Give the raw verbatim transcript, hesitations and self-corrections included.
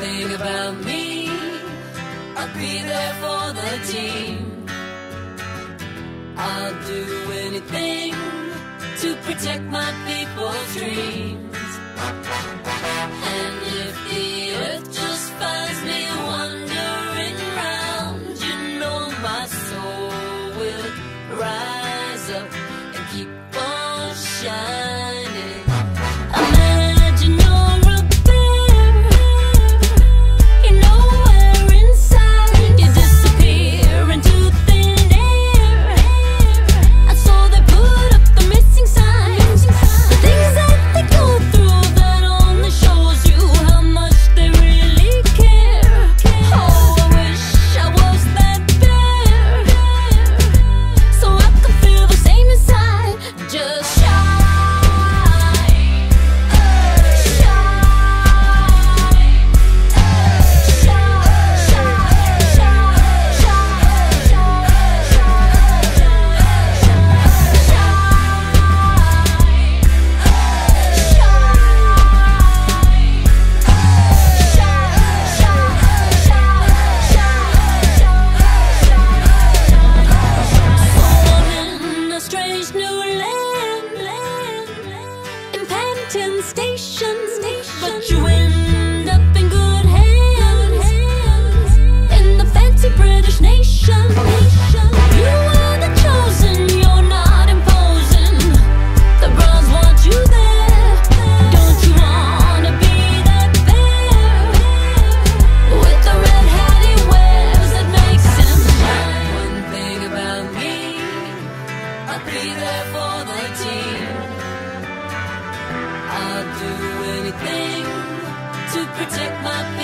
thing about me, I'll be there for the team. I'll do anything to protect my people's dreams. And if the earth just finds me wandering round, you know my soul will rise up and keep on shining. Imagine you're up there, you're nowhere inside, you disappear into thin air. I saw they put up the missing signs, the things that they go through that only shows you how much they really care. Oh, I wish I was that there, so I could feel the same inside. Just Station, but you end up in good hands, in the fancy British nation. You are the chosen, you're not imposing. The bros want you there. Don't you wanna be that bear with the red hat he wears that makes him shine? One thing about me, I'll be there for the team. I'll do anything to protect my people.